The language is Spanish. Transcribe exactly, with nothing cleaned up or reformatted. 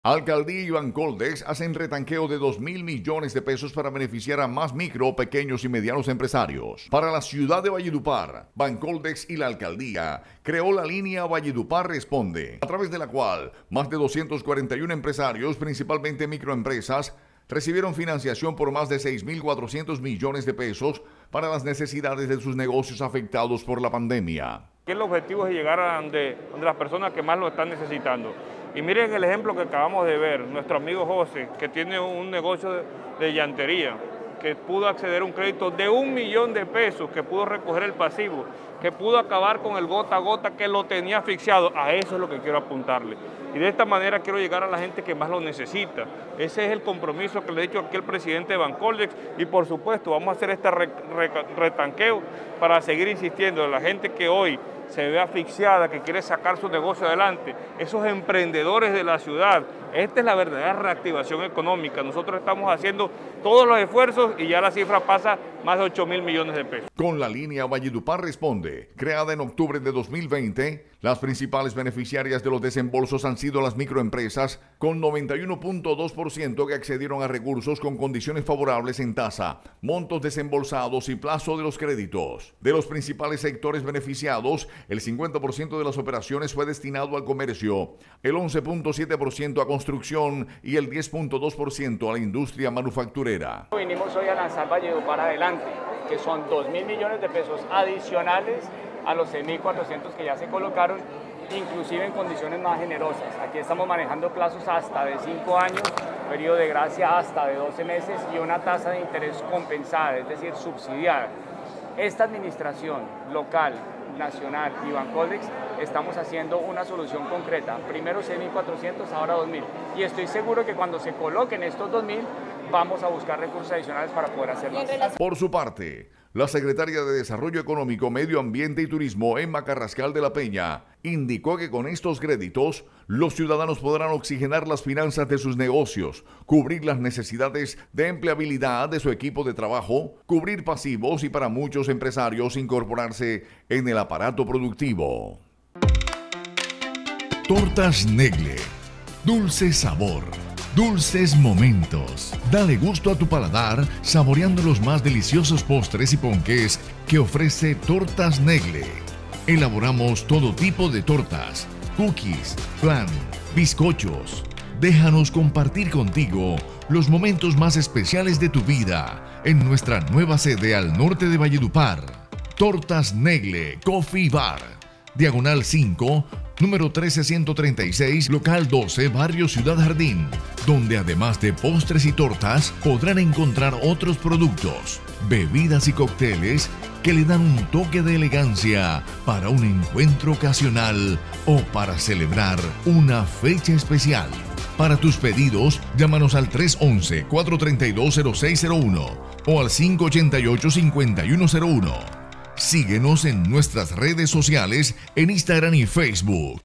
Alcaldía y Bancoldex hacen retanqueo de dos mil millones de pesos para beneficiar a más micro, pequeños y medianos empresarios. Para la ciudad de Valledupar, Bancoldex y la Alcaldía creó la línea Valledupar Responde, a través de la cual más de doscientos cuarenta y uno empresarios, principalmente microempresas, recibieron financiación por más de seis mil cuatrocientos millones de pesos para las necesidades de sus negocios afectados por la pandemia. El objetivo es llegar a donde, donde las personas que más lo están necesitando. Y miren el ejemplo que acabamos de ver, nuestro amigo José, que tiene un negocio de, de llantería, que pudo acceder a un crédito de un millón de pesos, que pudo recoger el pasivo, que pudo acabar con el gota a gota que lo tenía asfixiado. A eso es lo que quiero apuntarle. Y de esta manera quiero llegar a la gente que más lo necesita. Ese es el compromiso que le he dicho aquí al presidente de Bancoldex. Y por supuesto vamos a hacer este re, re, retanqueo para seguir insistiendo en la gente que hoy se ve asfixiada, que quiere sacar su negocio adelante, esos emprendedores de la ciudad. Esta es la verdadera reactivación económica. Nosotros estamos haciendo todos los esfuerzos y ya la cifra pasa más de ocho mil millones de pesos. Con la línea Valledupar Responde, creada en octubre de dos mil veinte, las principales beneficiarias de los desembolsos han sido las microempresas, con noventa y uno punto dos por ciento que accedieron a recursos con condiciones favorables en tasa, montos desembolsados y plazo de los créditos. De los principales sectores beneficiados, el cincuenta por ciento de las operaciones fue destinado al comercio, el once punto siete por ciento a construcción y el diez punto dos por ciento a la industria manufacturera. Vinimos hoy a lanzar Valledupar Adelante, que son dos mil millones de pesos adicionales a los seis mil cuatrocientos que ya se colocaron, inclusive en condiciones más generosas. Aquí estamos manejando plazos hasta de cinco años, periodo de gracia hasta de doce meses y una tasa de interés compensada, es decir, subsidiada. Esta administración local, nacional y Bancoldex estamos haciendo una solución concreta. Primero seis mil cuatrocientos, ahora dos mil. Y estoy seguro que cuando se coloquen estos dos mil, vamos a buscar recursos adicionales para poder hacerlo. Por su parte, la secretaria de Desarrollo Económico, Medio Ambiente y Turismo, Emma Carrascal de la Peña, indicó que con estos créditos, los ciudadanos podrán oxigenar las finanzas de sus negocios, cubrir las necesidades de empleabilidad de su equipo de trabajo, cubrir pasivos y para muchos empresarios incorporarse en el aparato productivo. Tortas Negle. Dulce sabor. Dulces momentos. Dale gusto a tu paladar saboreando los más deliciosos postres y ponqués que ofrece Tortas Negle. Elaboramos todo tipo de tortas, cookies, flan, bizcochos. Déjanos compartir contigo los momentos más especiales de tu vida en nuestra nueva sede al norte de Valledupar. Tortas Negle Coffee Bar. Diagonal cinco, número trece ciento treinta y seis, local doce, barrio Ciudad Jardín, donde además de postres y tortas podrán encontrar otros productos, bebidas y cócteles que le dan un toque de elegancia para un encuentro ocasional o para celebrar una fecha especial. Para tus pedidos, llámanos al tres once, cuatro treinta y dos, cero seis cero uno o al cinco ochenta y ocho, cincuenta y uno cero uno. Síguenos en nuestras redes sociales en Instagram y Facebook.